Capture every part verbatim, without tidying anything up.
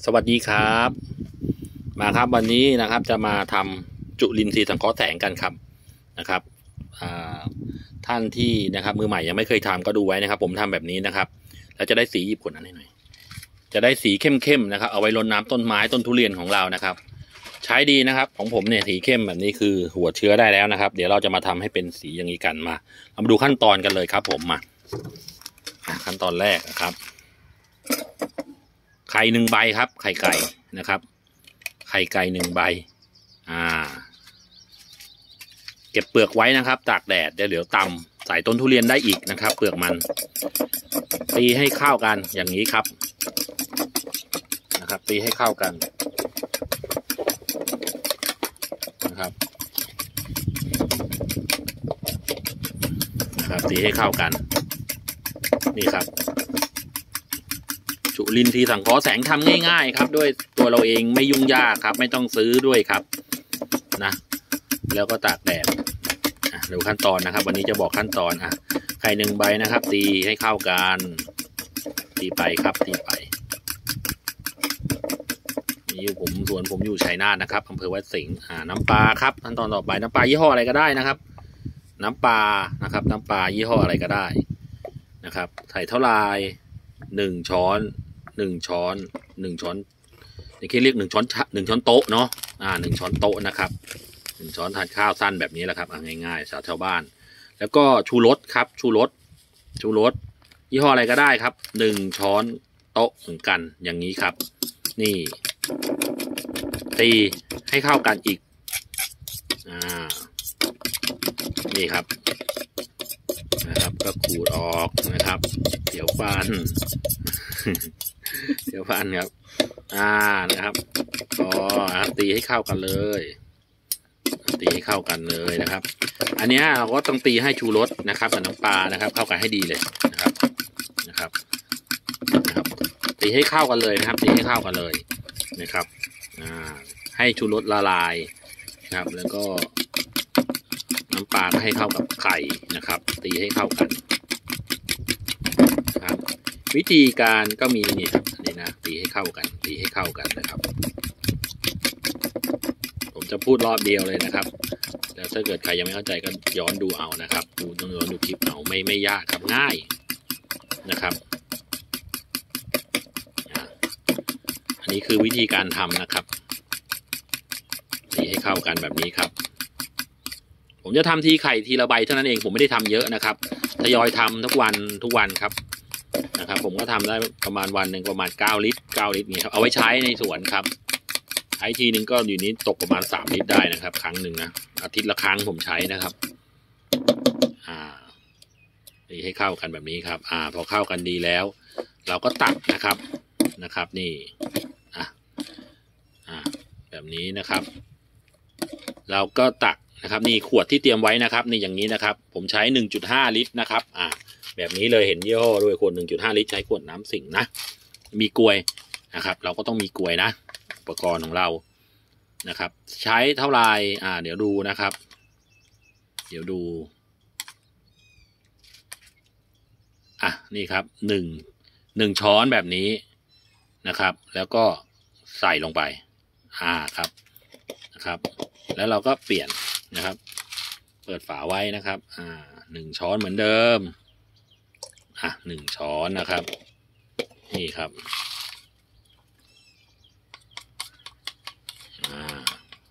สวัสดีครับมาครับวันนี้นะครับจะมาทำจุลินทรีย์สังเคราะห์แสงกันครับนะครับท่านที่นะครับมือใหม่ยังไม่เคยทำก็ดูไว้นะครับผมทำแบบนี้นะครับแล้วจะได้สีหยิบผลอันนี้หน่อยจะได้สีเข้มๆนะครับเอาไว้รดน้ำต้นไม้ต้นทุเรียนของเรานะครับใช้ดีนะครับของผมเนี่ยสีเข้มแบบนี้คือหัวเชื้อได้แล้วนะครับเดี๋ยวเราจะมาทำให้เป็นสีอย่างนี้กันมาเรามาดูขั้นตอนกันเลยครับผมมาขั้นตอนแรกนะครับไข่หนึ่งใบครับไข่ไก่นะครับไข่ไก่หนึ่งใบอ่าเก็บเปลือกไว้นะครับตากแดดเดี๋ยวเดี๋ยวตำใส่ต้นทุเรียนได้อีกนะครับเปลือกมันตีให้เข้ากันอย่างนี้ครับนะครับตีให้เข้ากันนะครับนะครับตีให้เข้ากันนี่ครับจุลินทรีย์สังเคราะห์แสงทำง่ายๆครับด้วยตัวเราเองไม่ยุ่งยากครับไม่ต้องซื้อด้วยครับนะแล้วก็ตากแดดดูขั้นตอนนะครับวันนี้จะบอกขั้นตอนอ่ะไข่หนึ่งใบนะครับตีให้เข้ากันตีไปครับตีไปนี่ผมส่วนผมอยู่ชัยนาทนะครับอำเภอวัดสิงห์อ่าน้ำปลาครับขั้นตอนต่อไปน้ำปลายี่ห้ออะไรก็ได้นะครับน้ำปลานะครับน้ำปลายี่ห้ออะไรก็ได้นะครับใส่เท่าไรหนึ่งช้อนหนึ่งช้อนหนึ่งช้อนนี่คือเรียกหนึ่งช้อนหนึ่งช้อนโต๊ะเนาะอ่าหนึ่งช้อนโต๊ะนะครับหนึ่งช้อนทานข้าวสั้นแบบนี้แหละครับง่ายๆสาวชาวบ้านแล้วก็ชูรสครับชูรสชูรสยี่ห้ออะไรก็ได้ครับหนึ่งช้อนโต๊ะเหมือนกันอย่างนี้ครับนี่ตีให้เข้ากันอีกอ่านี่ครับนะครับก็ขูดออกนะครับเดี๋ยวฟันเดี๋ยวฟันครับอ่านะครับก็ตีให้เข้ากันเลยตีให้เข้ากันเลยนะครับอันนี้เราก็ต้องตีให้ชูรสนะครับกับน้ำปลานะครับเข้ากันให้ดีเลยนะครับนะครับนะครับตีให้เข้ากันเลยนะครับตีให้เข้ากันเลยนะครับอ่าให้ชูรสละลายนะครับแล้วก็น้ำปลาให้เข้ากับไข่นะครับตีให้เข้ากันครับวิธีการก็มีนี่ครับนี่นะตีให้เข้ากันตีให้เข้ากันนะครับผมจะพูดรอบเดียวเลยนะครับแล้วถ้าเกิดใครยังไม่เข้าใจก็ย้อนดูเอานะครับดูต้องย้อนดูคลิปเอาไม่ไม่ยากครับง่ายนะครับอันนี้คือวิธีการทำนะครับตีให้เข้ากันแบบนี้ครับผมจะทำทีไข่ทีละใบเท่านั้นเองผมไม่ได้ทำเยอะนะครับทยอยทำทุกวันทุกวันครับนะครับผมก็ทำได้ประมาณวันหนึ่งประมาณเก้าลิตรเก้าลิตรนี่ครับเอาไว้ใช้ในสวนครับใช้ทีนึงก็อยู่นี้ตกประมาณสามลิตรได้นะครับครั้งหนึ่งนะอาทิตย์ละครั้งผมใช้นะครับอ่าตีให้เข้ากันแบบนี้ครับอ่าพอเข้ากันดีแล้วเราก็ตักนะครับนะครับนี่อ่ะอ่าแบบนี้นะครับเราก็ตักนะครับนี่ขวดที่เตรียมไว้นะครับนี่อย่างนี้นะครับผมใช้ หนึ่งจุดห้า ลิตรนะครับอ่าแบบนี้เลยเห็นยี่ห้อด้วยขวด หนึ่งจุดห้า ลิตรใช้ขวดน้ำสิงห์นะมีกลวยนะครับเราก็ต้องมีกลวยนะอุปกรณ์ของเรานะครับใช้เท่าไรอ่าเดี๋ยวดูนะครับเดี๋ยวดูอ่ะนี่ครับหนึ่ง หนึ่งช้อนแบบนี้นะครับแล้วก็ใส่ลงไปอ่าครับนะครับแล้วเราก็เปลี่ยนนะครับเปิดฝาไว้นะครับอ่าหนึ่งช้อนเหมือนเดิมอ่ะหนึ่งช้อนนะครับนี่ครับอ่า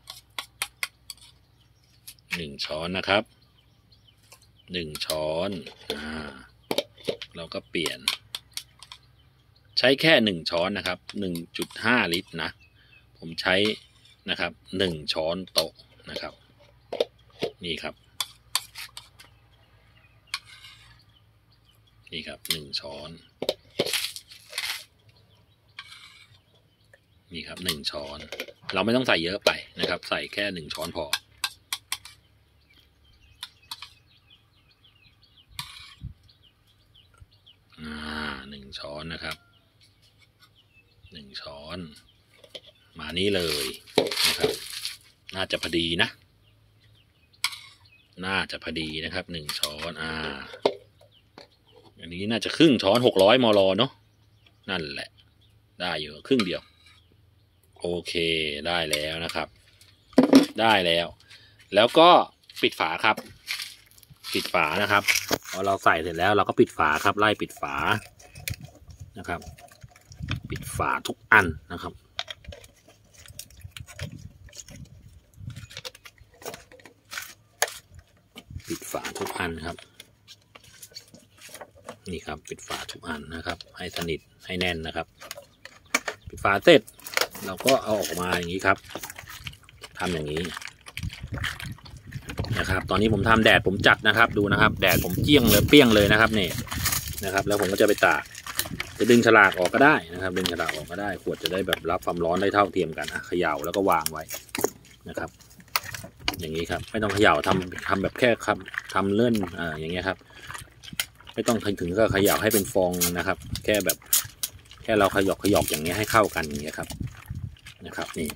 หนึ่งช้อนนะครับหนึ่งช้อนอ่าเราก็เปลี่ยนใช้แค่หนึ่งช้อนนะครับ หนึ่งจุดห้า ลิตรนะผมใช้นะครับหนึ่งช้อนโต๊ะนะครับนี่ครับนี่ครับหนึ่งช้อนนี่ครับหนึ่งช้อนเราไม่ต้องใส่เยอะไปนะครับใส่แค่หนึ่งช้อนพออ่าหนึ่งช้อนนะครับหนึ่งช้อนมานี้เลยนะครับน่าจะพอดีนะน่าจะพอดีนะครับหนึ่งช้อนอ่าอันนี้น่าจะครึ่งช้อนหกร้อยมลเนาะนั่นแหละได้อยู่ครึ่งเดียวโอเคได้แล้วนะครับ ได้แล้ว แล้วก็ปิดฝาครับปิดฝานะครับพอเราใส่เสร็จแล้วเราก็ปิดฝาครับไล่ปิดฝานะครับปิดฝาทุกอันนะครับปิดฝาทุกอันครับนี่ครับปิดฝาทุกอันนะครับให้สนิทให้แน่นนะครับปิดฝาเสร็จเราก็เอาออกมาอย่างนี้ครับทำอย่างนี้นะครับตอนนี้ผมทำแดดผมจัดนะครับดูนะครับแดดผมเจี้ยงเลยเปี้ยงเลยนะครับนี่นะครับแล้วผมก็จะไปตากจะดึงฉลากออกก็ได้นะครับดึงฉลากออกก็ได้ขวดจะได้แบบรับความร้อนได้เท่าเทียมกันอ่ะเขย่าแล้วก็วางไว้นะครับอย่างนี้ครับไม่ต้องเขย่าทำทำแบบแค่ครับทำเลื่อนอ่าอย่างเงี้ยครับไม่ต้องถึงก็เขย่าให้เป็นฟองนะครับแค่แบบแค่เราขยอกขยอกอย่างเงี้ยให้เข้ากันอย่างเงี้ยครับนะครับนี่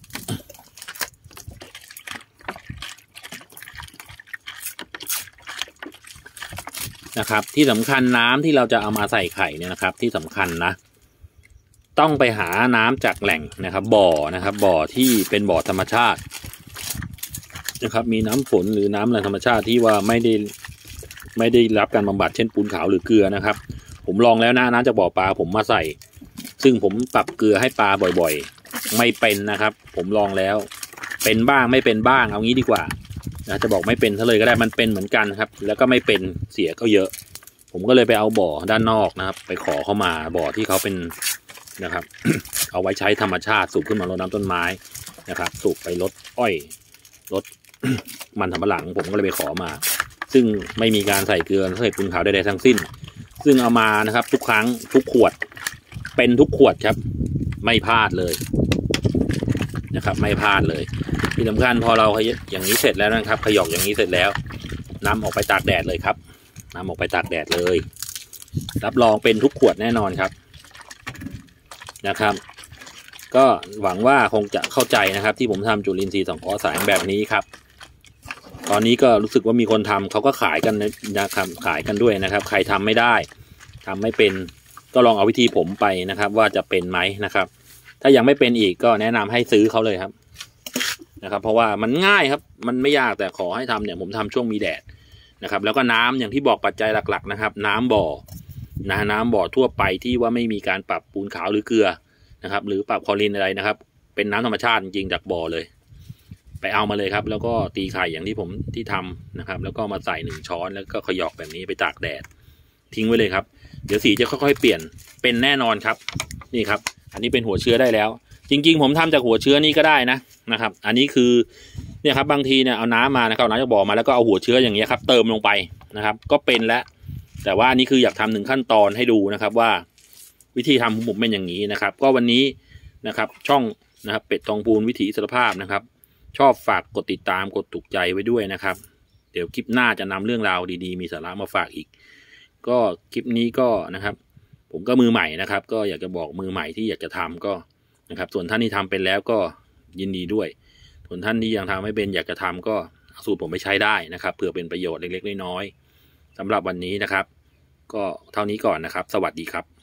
นะครับที่สำคัญน้ำที่เราจะเอามาใส่ไข่เนี่ยนะครับที่สำคัญนะต้องไปหาน้ำจากแหล่งนะครับบ่อนะครับบ่อที่เป็นบ่อธรรมชาตินะครับมีน้ำฝนหรือน้ำแหล่งธรรมชาติที่ว่าไม่ได้ไม่ได้รับการบำบัดเช่นปูนขาวหรือเกลือนะครับผมลองแล้วนะน้ำจากบ่อปลาผมมาใส่ซึ่งผมปรับเกลือให้ปลาบ่อยๆไม่เป็นนะครับผมลองแล้วเป็นบ้างไม่เป็นบ้างเอางี้ดีกว่านะจะบอกไม่เป็นซะเลยก็ได้มันเป็นเหมือนกันครับแล้วก็ไม่เป็นเสียก็เยอะผมก็เลยไปเอาบ่อด้านนอกนะครับไปขอเข้ามาบ่อที่เขาเป็นนะครับ เอาไว้ใช้ธรรมชาติสูบขึ้นมารดน้ำต้นไม้นะครับสูบไปลดอ้อยลด มันสำปะหลังผมก็เลยไปขอมาซึ่งไม่มีการใส่เกลือใส่ปูนขาวใดๆทั้งสิ้นซึ่งเอามานะครับทุกครั้งทุกขวดเป็นทุกขวดครับไม่พลาดเลยนะครับไม่พลาดเลยที่สำคัญพอเราอย่างนี้เสร็จแล้วนะครับขยอกอย่างนี้เสร็จแล้วนำออกไปตากแดดเลยครับนำออกไปตากแดดเลยรับรองเป็นทุกขวดแน่นอนครับนะครับก็หวังว่าคงจะเข้าใจนะครับที่ผมทำจุลินทรีย์สังเคราะห์แสงแบบนี้ครับตอนนี้ก็รู้สึกว่ามีคนทำเขาก็ขายกันนะครับขายกันด้วยนะครับใครทำไม่ได้ทำไม่เป็นก็ลองเอาวิธีผมไปนะครับว่าจะเป็นไหมนะครับถ้ายังไม่เป็นอีกก็แนะนำให้ซื้อเขาเลยครับนะครับเพราะว่ามันง่ายครับมันไม่ยากแต่ขอให้ทำเนี่ยผมทำช่วงมีแดดนะครับแล้วก็น้ำอย่างที่บอกปัจจัยหลักๆนะครับน้ำบ่อนะน้ำบ่อทั่วไปที่ว่าไม่มีการปรับปูนขาวหรือเกลือนะครับหรือปรับคลอรีนอะไรนะครับเป็นน้ำธรรมชาติจริงๆจากบ่อเลยไปเอามาเลยครับแล้วก็ตีไข่อย่างที่ผมที่ทำนะครับแล้วก็มาใส่หนึ่งช้อนแล้วก็ขยอกแบบนี้ไปตากแดดทิ้งไว้เลยครับเดี๋ยวสีจะค่อยๆเปลี่ยนเป็นแน่นอนครับนี่ครับอันนี้เป็นหัวเชื้อได้แล้วจริงๆผมทำจากหัวเชื้อนี่ก็ได้นะนะครับอันนี้คือเนี่ยครับบางทีเนี่ยเอาน้ำมานะครับเอาน้ำจากบ่อมาแล้วก็เอาหัวเชื้ออย่างเงี้ยครับเติมลงไปนะครับก็เป็นแล้วแต่ว่าอันนี้คืออยากทำหนึ่งขั้นตอนให้ดูนะครับว่าวิธีทำของผมเป็นอย่างนี้นะครับก็วันนี้นะครับช่องนะครับเป็ดทองพูนวิถีอิสรภาพนะครับชอบฝากกดติดตามกดถูกใจไว้ด้วยนะครับเดี๋ยวคลิปหน้าจะนำเรื่องราวดีๆมีสาระมาฝากอีกก็คลิปนี้ก็นะครับผมก็มือใหม่นะครับก็อยากจะบอกมือใหม่ที่อยากจะทำก็นะครับส่วนท่านที่ทำเป็นแล้วก็ยินดีด้วยส่วนท่านที่ยังทำไม่เป็นอยากจะทำก็เอาสูตรผมไปใช้ได้นะครับเผื่อเป็นประโยชน์เล็กๆน้อยๆสำหรับวันนี้นะครับก็เท่านี้ก่อนนะครับสวัสดีครับ